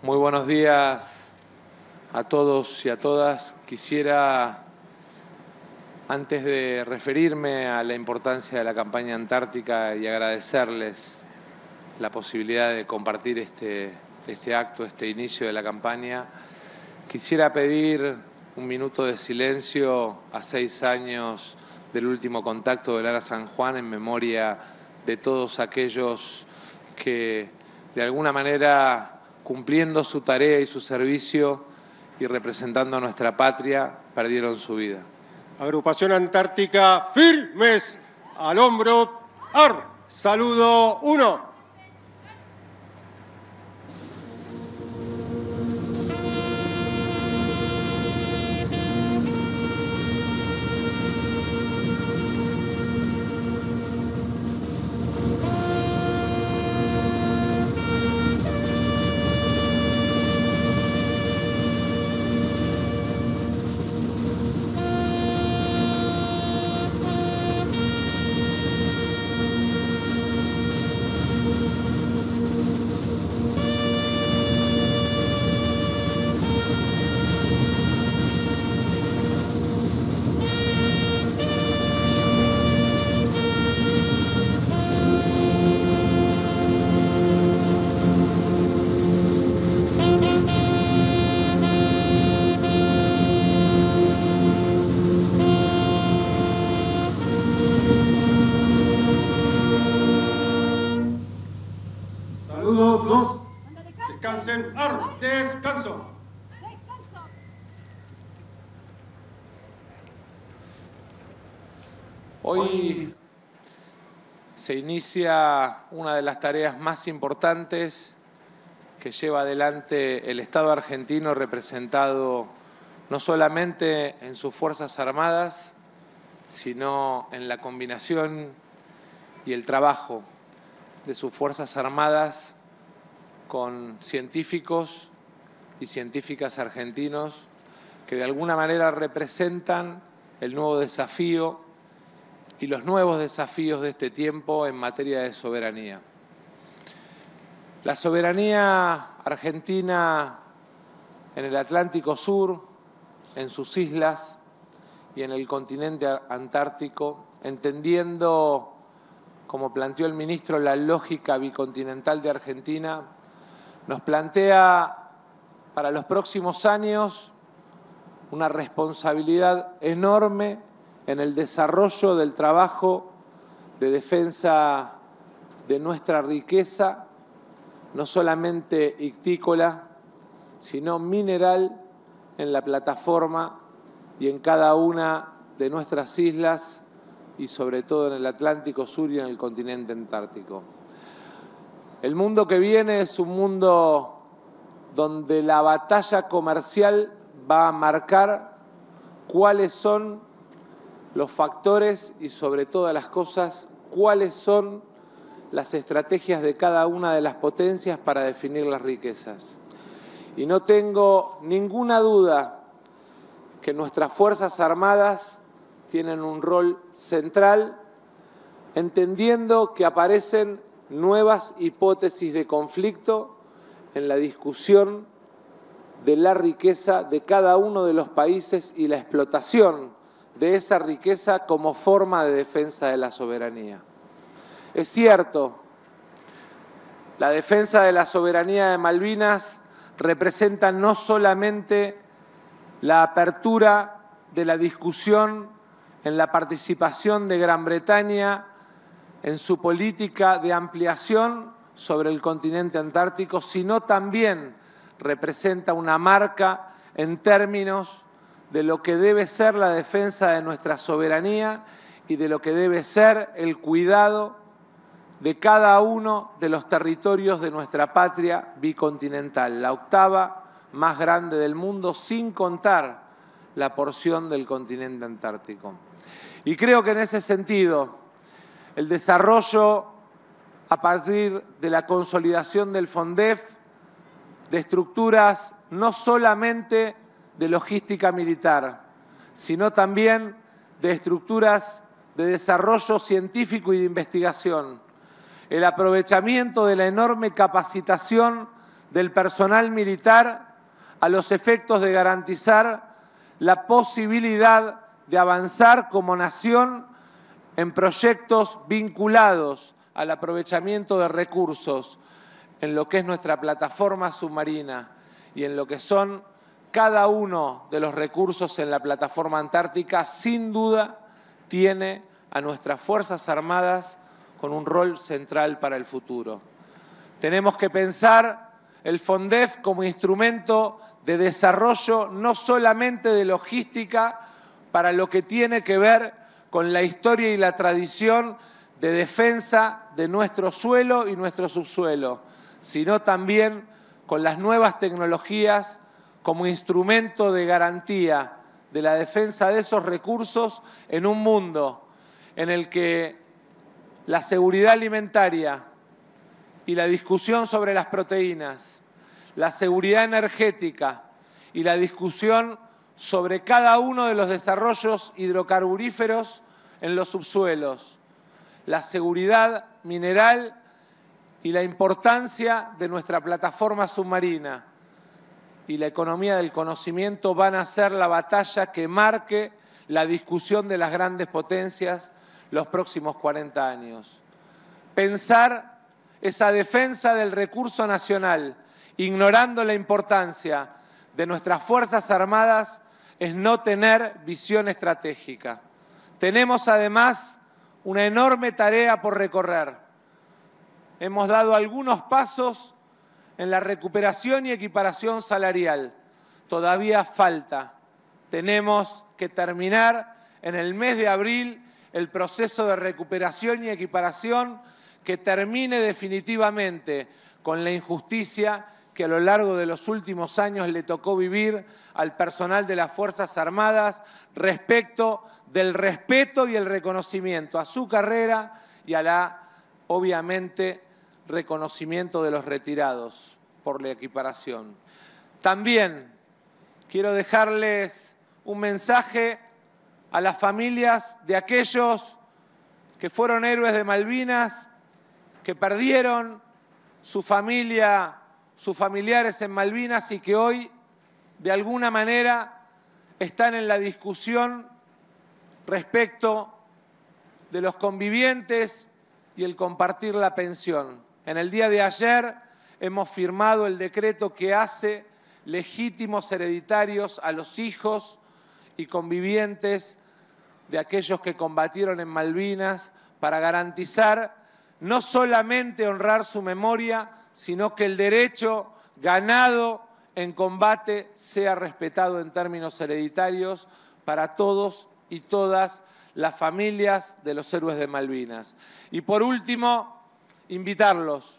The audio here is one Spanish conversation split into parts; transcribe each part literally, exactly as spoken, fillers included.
Muy buenos días a todos y a todas. Quisiera, antes de referirme a la importancia de la campaña antártica y agradecerles la posibilidad de compartir este, este acto, este inicio de la campaña, quisiera pedir un minuto de silencio a seis años del último contacto del Ara San Juan en memoria de todos aquellos que de alguna manera, cumpliendo su tarea y su servicio y representando a nuestra patria, perdieron su vida. Agrupación Antártica, firmes al hombro. Ar, saludo uno. Saludo dos. Descansen. Ar, descanso. Hoy se inicia una de las tareas más importantes que lleva adelante el Estado argentino, representado no solamente en sus Fuerzas Armadas, sino en la combinación y el trabajo de sus Fuerzas Armadas con científicos y científicas argentinos que de alguna manera representan el nuevo desafío y los nuevos desafíos de este tiempo en materia de soberanía. La soberanía argentina en el Atlántico Sur, en sus islas y en el continente antártico, entendiendo, como planteó el ministro, la lógica bicontinental de Argentina, nos plantea para los próximos años una responsabilidad enorme en el desarrollo del trabajo de defensa de nuestra riqueza, no solamente ictícola, sino mineral en la plataforma y en cada una de nuestras islas y sobre todo en el Atlántico Sur y en el continente antártico. El mundo que viene es un mundo donde la batalla comercial va a marcar cuáles son los factores y sobre todas las cosas, cuáles son las estrategias de cada una de las potencias para definir las riquezas. Y no tengo ninguna duda que nuestras Fuerzas Armadas tienen un rol central, entendiendo que aparecen nuevas hipótesis de conflicto en la discusión de la riqueza de cada uno de los países y la explotación de esa riqueza como forma de defensa de la soberanía. Es cierto, la defensa de la soberanía de Malvinas representa no solamente la apertura de la discusión en la participación de Gran Bretaña en su política de ampliación sobre el continente antártico, sino también representa una marca en términos de lo que debe ser la defensa de nuestra soberanía y de lo que debe ser el cuidado de cada uno de los territorios de nuestra patria bicontinental, la octava más grande del mundo, sin contar la porción del continente antártico. Y creo que en ese sentido, el desarrollo a partir de la consolidación del FONDEF, de estructuras no solamente de logística militar, sino también de estructuras de desarrollo científico y de investigación, el aprovechamiento de la enorme capacitación del personal militar a los efectos de garantizar la posibilidad de avanzar como nación en proyectos vinculados al aprovechamiento de recursos en lo que es nuestra plataforma submarina y en lo que son cada uno de los recursos en la plataforma antártica, sin duda tiene a nuestras Fuerzas Armadas con un rol central para el futuro. Tenemos que pensar el FONDEF como instrumento de desarrollo no solamente de logística para lo que tiene que ver con la historia y la tradición de defensa de nuestro suelo y nuestro subsuelo, sino también con las nuevas tecnologías como instrumento de garantía de la defensa de esos recursos en un mundo en el que la seguridad alimentaria y la discusión sobre las proteínas, la seguridad energética y la discusión sobre cada uno de los desarrollos hidrocarburíferos en los subsuelos, la seguridad mineral y la importancia de nuestra plataforma submarina y la economía del conocimiento van a ser la batalla que marque la discusión de las grandes potencias los próximos cuarenta años. Pensar esa defensa del recurso nacional, ignorando la importancia de nuestras Fuerzas Armadas, es no tener visión estratégica. Tenemos además una enorme tarea por recorrer. Hemos dado algunos pasos en la recuperación y equiparación salarial. Todavía falta. Tenemos que terminar en el mes de abril el proceso de recuperación y equiparación que termine definitivamente con la injusticia que a lo largo de los últimos años le tocó vivir al personal de las Fuerzas Armadas respecto del respeto y el reconocimiento a su carrera y a la, obviamente, reconocimiento de los retirados por la equiparación. También quiero dejarles un mensaje a las familias de aquellos que fueron héroes de Malvinas, que perdieron su familia, sus familiares en Malvinas y que hoy, de alguna manera, están en la discusión respecto de los convivientes y el compartir la pensión. En el día de ayer hemos firmado el decreto que hace legítimos hereditarios a los hijos y convivientes de aquellos que combatieron en Malvinas para garantizar no solamente honrar su memoria, sino que el derecho ganado en combate sea respetado en términos hereditarios para todos y todas las familias de los héroes de Malvinas. Y por último, invitarlos.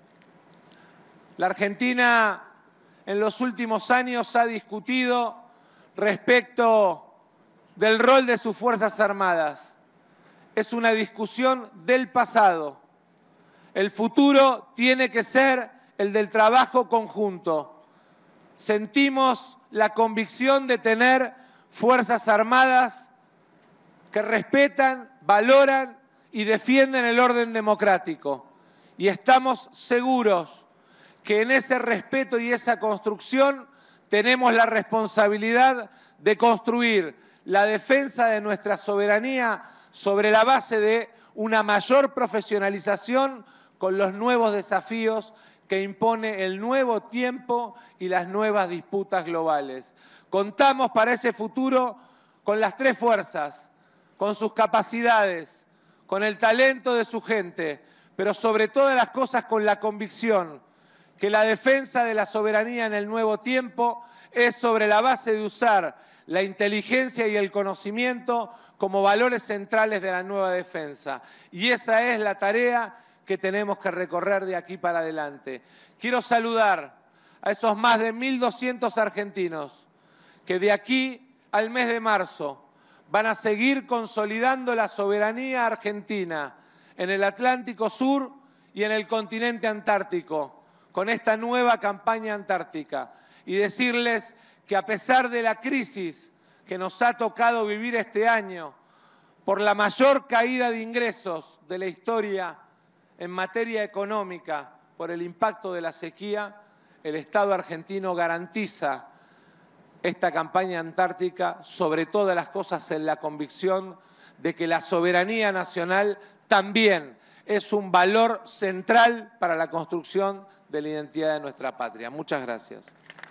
La Argentina en los últimos años ha discutido respecto del rol de sus Fuerzas Armadas. Es una discusión del pasado. El futuro tiene que ser el del trabajo conjunto. Sentimos la convicción de tener Fuerzas Armadas que respetan, valoran y defienden el orden democrático. Y estamos seguros que en ese respeto y esa construcción tenemos la responsabilidad de construir la defensa de nuestra soberanía sobre la base de una mayor profesionalización con los nuevos desafíos que impone el nuevo tiempo y las nuevas disputas globales. Contamos para ese futuro con las tres fuerzas, con sus capacidades, con el talento de su gente, pero sobre todas las cosas con la convicción que la defensa de la soberanía en el nuevo tiempo es sobre la base de usar la inteligencia y el conocimiento como valores centrales de la nueva defensa. Y esa es la tarea que tenemos que recorrer de aquí para adelante. Quiero saludar a esos más de mil doscientos argentinos que de aquí al mes de marzo van a seguir consolidando la soberanía argentina en el Atlántico Sur y en el continente antártico, con esta nueva campaña antártica. Y decirles que a pesar de la crisis que nos ha tocado vivir este año, por la mayor caída de ingresos de la historia en materia económica, por el impacto de la sequía, el Estado argentino garantiza esta campaña antártica, sobre todas las cosas en la convicción de que la soberanía nacional también es un valor central para la construcción de la identidad de nuestra patria. Muchas gracias.